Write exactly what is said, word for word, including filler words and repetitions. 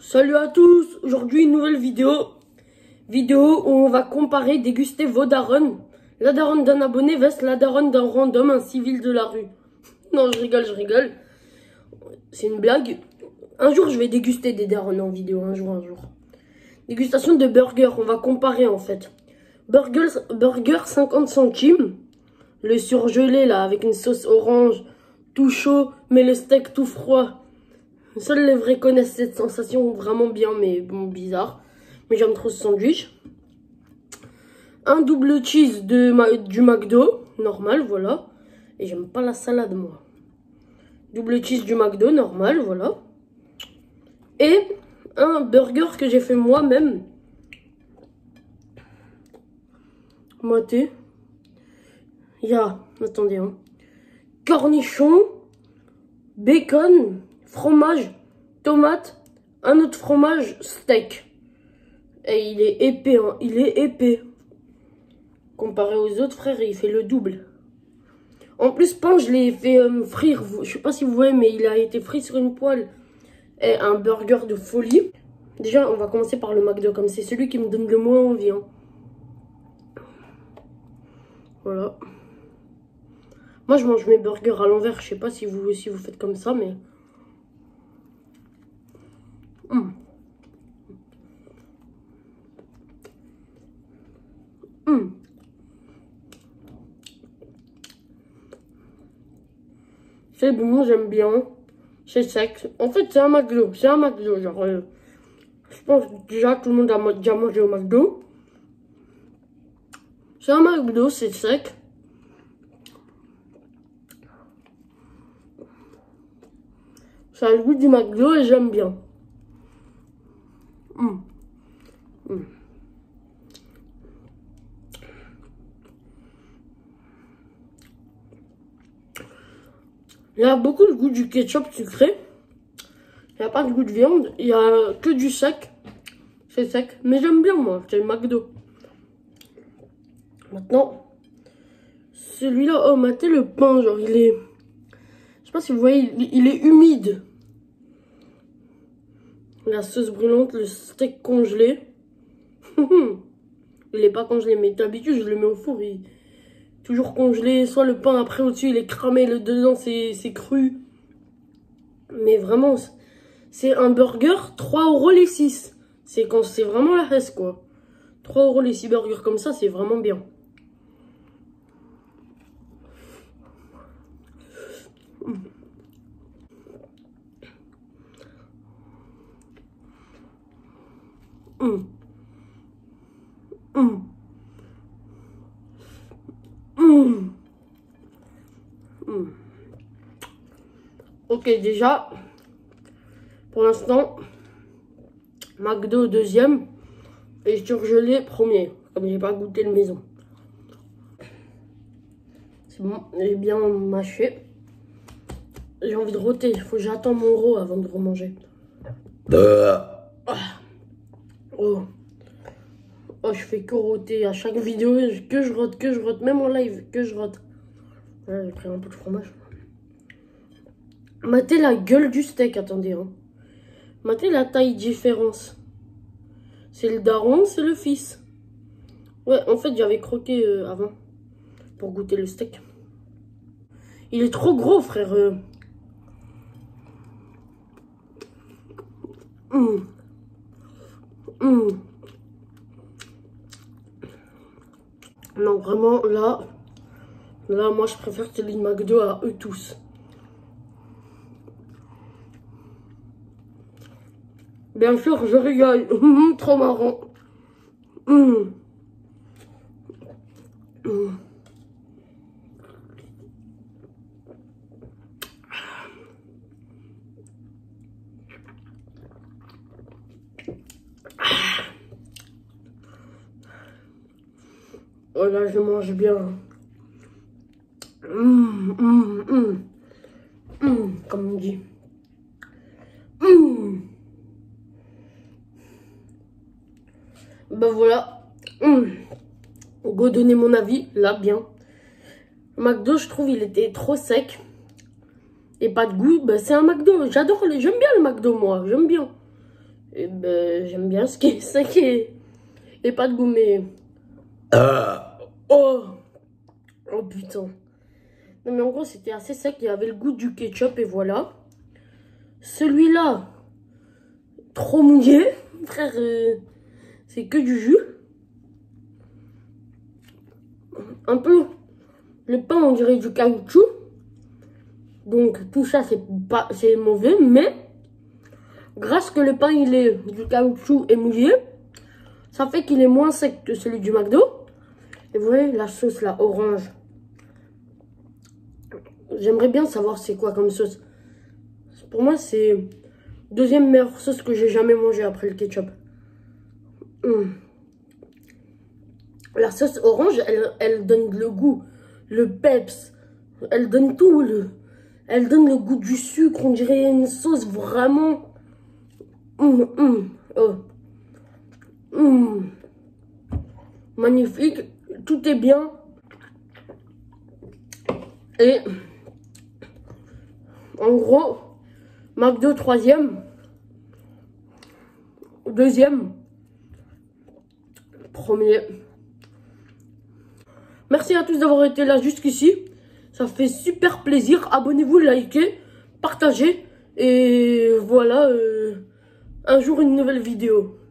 Salut à tous, aujourd'hui une nouvelle vidéo. Vidéo où on va comparer, déguster vos darons. La daronne d'un abonné vs la daronne d'un random, un civil de la rue. Non, je rigole, je rigole. C'est une blague. Un jour, je vais déguster des darons en vidéo, un jour, un jour. Dégustation de burger, on va comparer en fait. Burger, burger cinquante centimes. Le surgelé là, avec une sauce orange, tout chaud, mais le steak tout froid. Seuls les vrais connaissent cette sensation vraiment bien, mais bon, bizarre. Mais j'aime trop ce sandwich. Un double cheese de, du McDo, normal, voilà. Et j'aime pas la salade, moi. Double cheese du McDo, normal, voilà. Et un burger que j'ai fait moi-même. Moité. Il y a, attendez, hein. Cornichon, bacon, fromage, tomate, un autre fromage, steak. Et il est épais, hein. Il est épais. Comparé aux autres, frères, il fait le double. En plus, pain, je l'ai fait euh, frire. Je sais pas si vous voyez, mais il a été frit sur une poêle. Et un burger de folie. Déjà, on va commencer par le McDo, comme c'est celui qui me donne le moins envie. Hein. Voilà. Moi, je mange mes burgers à l'envers. Je sais pas si vous, si vous faites comme ça, mais... Mmh. Mmh. C'est bon, j'aime bien. C'est sec. En fait, c'est un McDo. C'est un McDo. Genre, euh, je pense déjà que tout le monde a déjà mangé au McDo. C'est un McDo, c'est sec. Ça a le goût du McDo et j'aime bien. Mmh. Mmh. Il y a beaucoup le goût du ketchup sucré. Il n'y a pas de goût de viande. Il n'y a que du sec. C'est sec. Mais j'aime bien, moi. C'est le McDo. Maintenant, celui-là, oh, matez le pain. Genre, il est... Je sais pas si vous voyez, il, il est humide. La sauce brûlante, le steak congelé. Il est pas congelé, mais d'habitude, je le mets au four. Il... Toujours congelé, soit le pain après au-dessus il est cramé, le dedans c'est cru. Mais vraiment, c'est un burger, trois euros les six. C'est quand c'est vraiment la hesse quoi. trois euros les six burgers comme ça, c'est vraiment bien. Mmh. Mmh. Mmh. Mmh. Ok, déjà, pour l'instant, McDo deuxième et surgelé premier, comme j'ai pas goûté le maison. C'est bon, j'ai bien mâché. J'ai envie de rôter, il faut que j'attende mon rot avant de remanger. Ah. Oh. Oh, je fais que rôter à chaque vidéo, que je rote, que je rote, même en live, que je rote. Voilà, j'ai pris un peu de fromage. Matez la gueule du steak, attendez. Hein. Matez la taille différence. C'est le daron, c'est le fils. Ouais, en fait, j'avais croqué euh, avant pour goûter le steak. Il est trop gros, frère. Euh. Mmh. Mmh. Non, vraiment, là, là, moi, je préfère celui de McDo à eux tous. Bien sûr, je rigole. Mmh, trop marrant. Mmh. Mmh. Oh là, je mange bien. Mmh, mmh, mmh. Mmh, comme on dit. Mmh. Ben voilà. Mmh. Go donner mon avis. Là, bien. McDo, je trouve, il était trop sec. Et pas de goût. Ben, c'est un McDo. J'adore les... J'aime bien le McDo, moi. J'aime bien. Et ben, j'aime bien ce qui est sec et, et pas de goût, mais... Euh, oh Oh putain. Non mais en gros, c'était assez sec, il y avait le goût du ketchup et voilà. Celui-là, trop mouillé, frère, euh, c'est que du jus. Un peu, le pain on dirait du caoutchouc. Donc tout ça c'est pas c'est mauvais, mais grâce que le pain il est du caoutchouc et mouillé, ça fait qu'il est moins sec que celui du McDo. Et vous voyez la sauce là, orange. J'aimerais bien savoir c'est quoi comme sauce. Pour moi c'est deuxième meilleure sauce que j'ai jamais mangée après le ketchup. Mmh. La sauce orange, elle, elle donne le goût, le peps, elle donne tout, le, elle donne le goût du sucre, on dirait une sauce vraiment... Mmh, mmh, oh. Mmh. Magnifique, tout est bien. Et en gros, McDo troisième, deuxième, premier. Merci à tous d'avoir été là jusqu'ici. Ça fait super plaisir. Abonnez-vous, likez, partagez. Et voilà, euh, un jour une nouvelle vidéo.